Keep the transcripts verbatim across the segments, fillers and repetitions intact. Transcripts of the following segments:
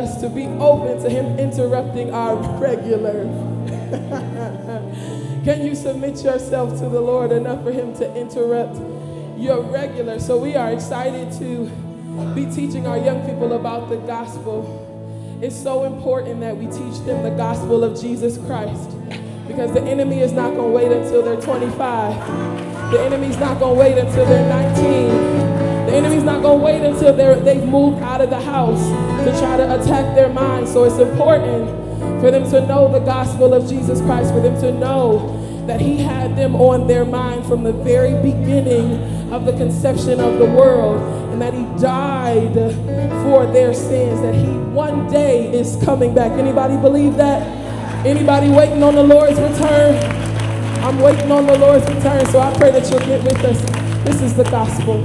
us to be open to him interrupting our regular. Can you submit yourself to the Lord enough for him to interrupt your regular? So we are excited to be teaching our young people about the gospel. It's so important that we teach them the gospel of Jesus Christ, because the enemy is not going to wait until they're twenty-five. The enemy's not going to wait until they're nineteen. The enemy's not going to wait until they're, they've moved out of the house to try to attack their mind. So it's important for them to know the gospel of Jesus Christ, for them to know that he had them on their mind from the very beginning of the conception of the world, and that he died for their sins, that he one day is coming back. Anybody believe that? Anybody waiting on the Lord's return? I'm waiting on the Lord's return, so I pray that you'll get with us. This is the gospel.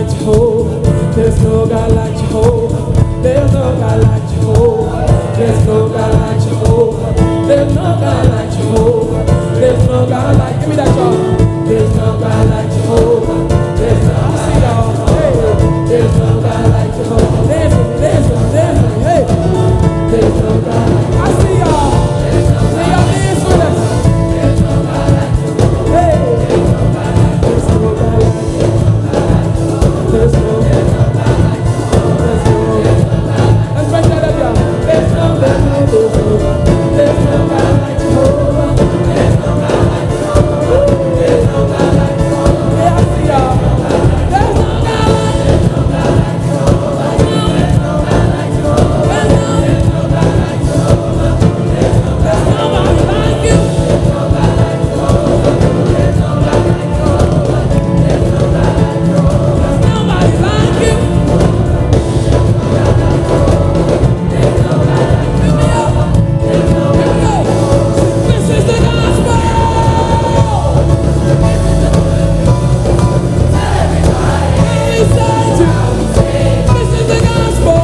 like Jehovah. There's no God like Jehovah. There's no God like Jehovah. There's no God like Jehovah. There's no God like Jehovah. There's no God like, give me that y'all. There's no God like Jehovah. There's no, I see y'all. Hey, there's no God like Jehovah. Dance with me, dance with me, dance with me. Hey, there's no God like, I see y'all. There's no God like, dance with us. There's no God like Jehovah. Hey, there's no God like, there's no God like, there's no God like, there's no God like, there's no, let's break that up, y'all. There's no, there's no, there's no, there's no God like Jehovah. There's no God like Jehovah. There's no God like Jehovah. Yeah, I see y'all. There's no God like, there's no God like Jehovah. There's no God like Jehovah. There's no, there's no God like Jehovah. There's no God, there's nobody like you. There's no God like Jehovah. There's no God like Jehovah. There's no God like Jehovah. There's nobody like you. This is the gospel. This is the gospel.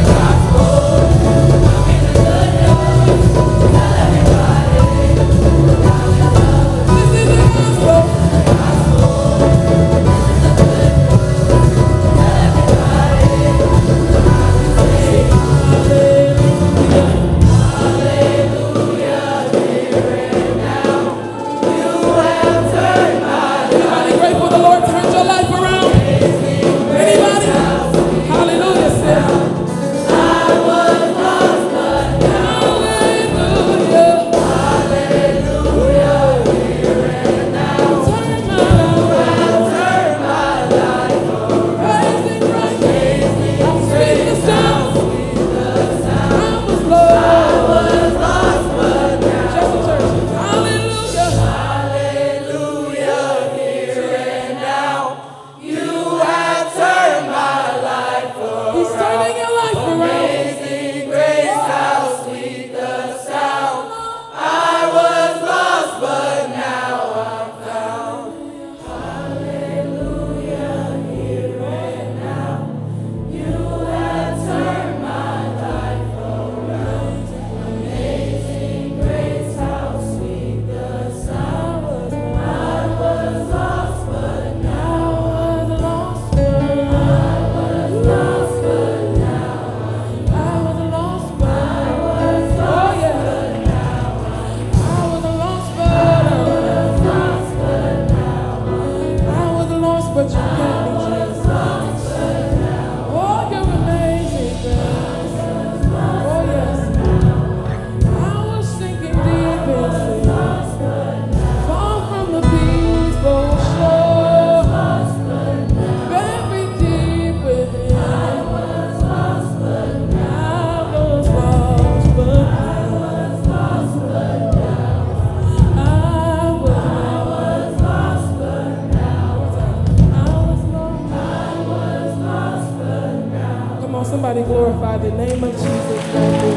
Somebody glorify the name of Jesus right there.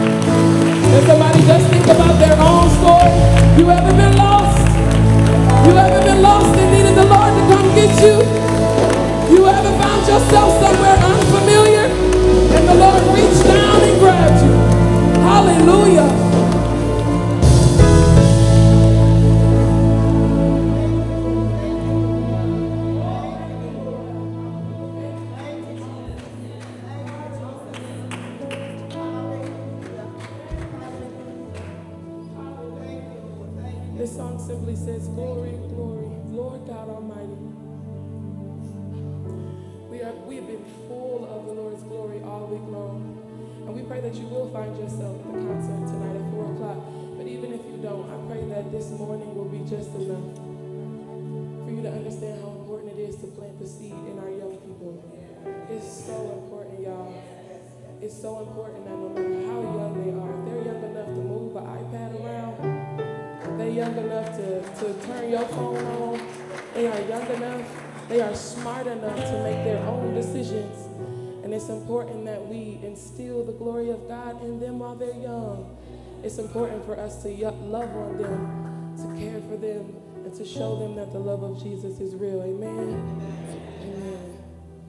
And somebody just think about their own story. You ever been lost? You ever been lost and needed the Lord to come get you? You ever found yourself somewhere unfamiliar and the Lord reached down and grabbed you? Hallelujah. This song simply says, glory, glory, Lord God Almighty. We are, we have been full of the Lord's glory all week long. And we pray that you will find yourself at the concert tonight at four o'clock. But even if you don't, I pray that this morning will be just enough for you to understand how important it is to plant the seed in our young people. It's so important, y'all. It's so important that no matter how young they are, if they're young enough to move an iPad around, they're young enough to, to turn your phone on. They are young enough. They are smart enough to make their own decisions. And it's important that we instill the glory of God in them while they're young. It's important for us to love on them, to care for them, and to show them that the love of Jesus is real. Amen? Amen.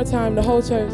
more time, the whole church.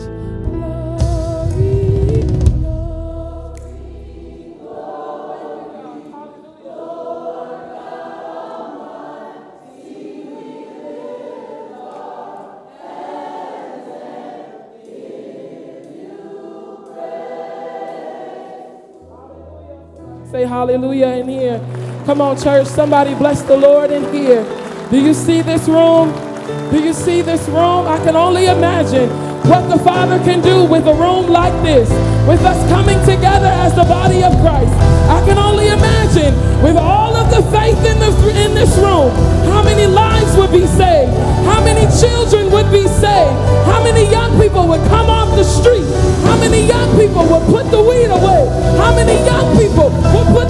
Say hallelujah in here. Come on, church. Somebody bless the Lord in here. Do you see this room? Do you see this room? I can only imagine what the Father can do with a room like this, with us coming together as the body of Christ. I can only imagine with all of the faith in, the, in this room, how many lives would be saved, how many children would be saved, how many young people would come off the street, how many young people would put the weed away, how many young people would put